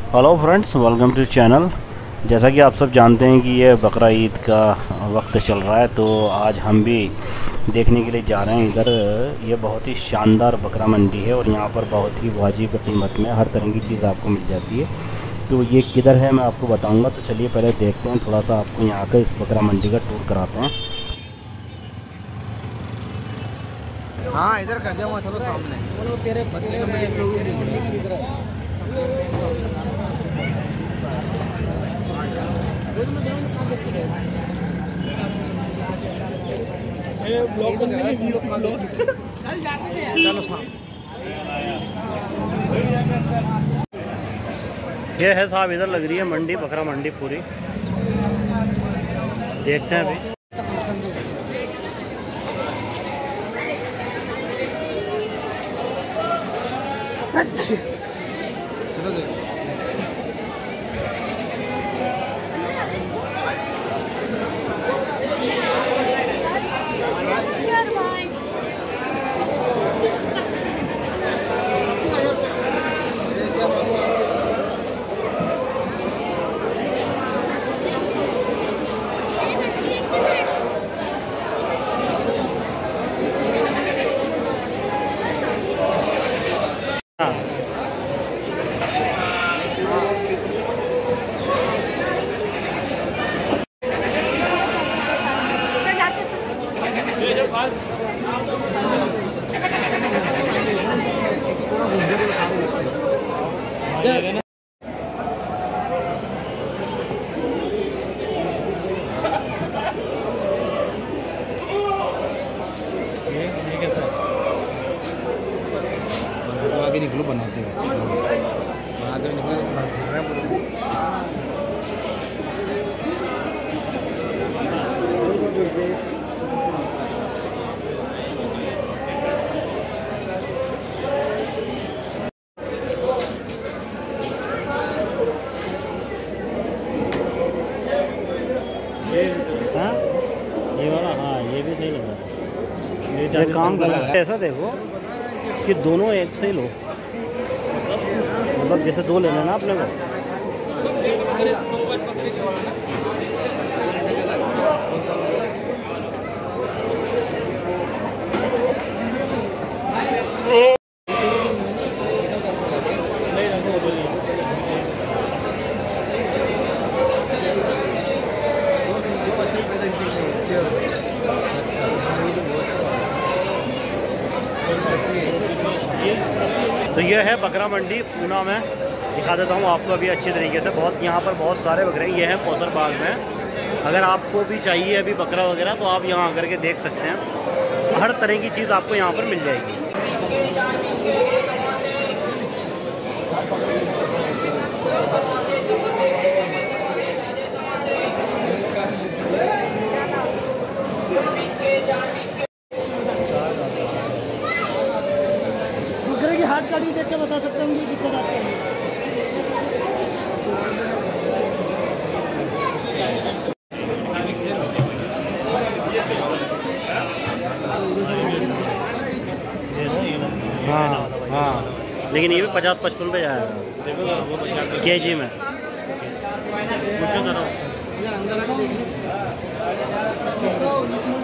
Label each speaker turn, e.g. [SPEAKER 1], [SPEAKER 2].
[SPEAKER 1] Hello friends, welcome to channel. जैसा कि आप सब जानते हैं कि ये बकरा ईद का वक्त चल रहा है, तो आज हम भी देखने के लिए जा रहे हैं इधर। ये बहुत ही शानदार बकरा मंडी है और यहाँ पर बहुत ही वाजिब कीमत में हर तरह की चीज़ आपको मिल जाती है। तो ये किधर है मैं आपको बताऊंगा। तो चलिए पहले देखते हैं, थोड़ा सा आपको यहाँ का इस बकरा मंडी का टूर कराते हैं।
[SPEAKER 2] हाँ, इधर कर जाऊँगा, चलो सामने। बोलो तेरे बदले में
[SPEAKER 1] ये है साहब, इधर लग रही है मंडी, बकरा मंडी पूरी। देखते हैं अभी।
[SPEAKER 2] चलो देखो। आगे निकलो, बनाते हैं बनाते निकलो।
[SPEAKER 1] हाँ, ये वाला, हाँ ये भी सही लग रहा है। ये काम कर रहा है। ऐसा देखो कि दोनों एक से ही लो, मतलब जैसे दो लेना ना अपने को। तो ये है बकरा मंडी पूना में। दिखा देता हूँ आपको अभी अच्छी तरीके से। बहुत यहाँ पर बहुत सारे बकरे, ये हैं कौसर बाग में। अगर आपको भी चाहिए अभी बकरा वगैरह तो आप यहाँ आकर के देख सकते हैं। हर तरह की चीज़ आपको यहाँ पर मिल जाएगी।
[SPEAKER 3] बकरे की हाथ काटी देख के बता सकते हैं कि दिक्कत आती है।
[SPEAKER 1] हाँ हाँ, लेकिन ये भी 50-55 पे जाएगा केजी में।
[SPEAKER 3] अंदर आके देखिए।